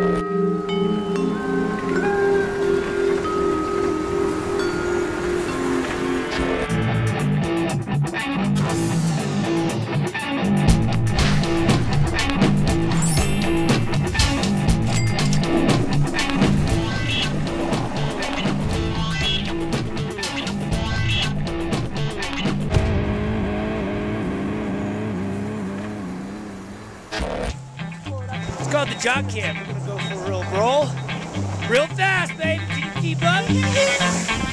It's called the Jock Camp. We're gonna go for a real roll. Real fast, baby. Can you keep up?